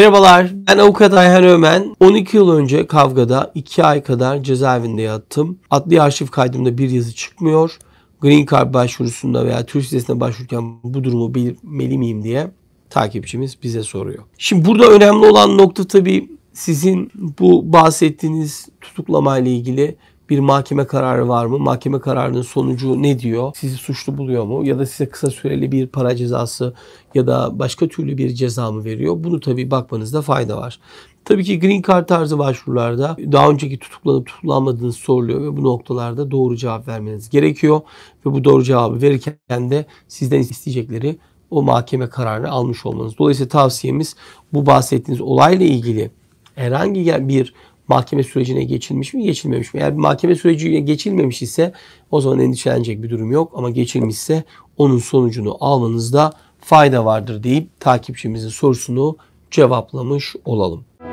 Merhabalar, ben avukat Ayhan Ömen. 12 yıl önce kavgada 2 ay kadar cezaevinde yattım. Adli arşiv kaydımda bir yazı çıkmıyor. Green Card başvurusunda veya turist vizesine başvururken bu durumu belirtmeli miyim diye takipçimiz bize soruyor. Şimdi burada önemli olan nokta tabii sizin bu bahsettiğiniz tutuklamayla ilgili bir mahkeme kararı var mı? Mahkeme kararının sonucu ne diyor? Sizi suçlu buluyor mu? Ya da size kısa süreli bir para cezası ya da başka türlü bir ceza mı veriyor? Bunu tabii bakmanızda fayda var. Tabii ki Green Card tarzı başvurularda daha önceki tutuklanıp tutuklanmadığınız soruluyor ve bu noktalarda doğru cevap vermeniz gerekiyor. Ve bu doğru cevabı verirken de sizden isteyecekleri o mahkeme kararını almış olmanız. Dolayısıyla tavsiyemiz bu bahsettiğiniz olayla ilgili herhangi bir mahkeme sürecine geçilmiş mi, geçilmemiş mi? Eğer bir mahkeme süreci geçilmemiş ise o zaman endişelenecek bir durum yok. Ama geçilmişse onun sonucunu almanızda fayda vardır deyip takipçimizin sorusunu cevaplamış olalım.